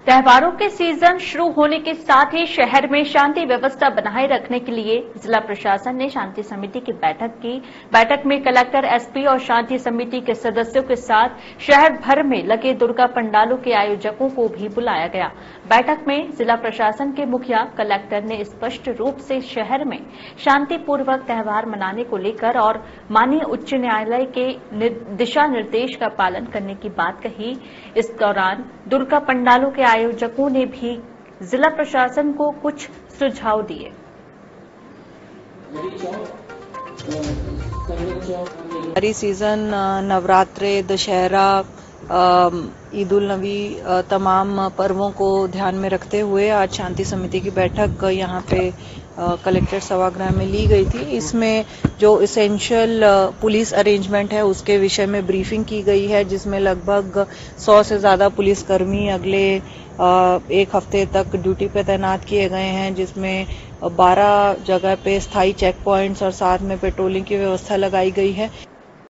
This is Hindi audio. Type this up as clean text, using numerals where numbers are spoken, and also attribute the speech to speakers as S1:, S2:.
S1: त्योहारों के सीजन शुरू होने के साथ ही शहर में शांति व्यवस्था बनाए रखने के लिए जिला प्रशासन ने शांति समिति की बैठक की। बैठक में कलेक्टर, एसपी और शांति समिति के सदस्यों के साथ शहर भर में लगे दुर्गा पंडालों के आयोजकों को भी बुलाया गया। बैठक में जिला प्रशासन के मुखिया कलेक्टर ने स्पष्ट रूप से शहर में शांतिपूर्वक त्योहार मनाने को लेकर और माननीय उच्च न्यायालय के दिशा निर्देश का पालन करने की बात कही। इस दौरान दुर्गा पंडालों के आयोजकों ने भी जिला प्रशासन को कुछ सुझाव दिए।
S2: हरी सीजन, नवरात्रे, दशहरा, ईद उल नबी, तमाम पर्वों को ध्यान में रखते हुए आज शांति समिति की बैठक यहाँ पे कलेक्टर सभागृह में ली गई थी। इसमें जो इसेंशियल पुलिस अरेंजमेंट है उसके विषय में ब्रीफिंग की गई है, जिसमें लगभग 100 से ज्यादा पुलिसकर्मी अगले एक हफ्ते तक ड्यूटी पे तैनात किए गए हैं, जिसमें 12 जगह पे स्थायी चेक पॉइंट्स और साथ में पेट्रोलिंग की व्यवस्था लगाई गई है।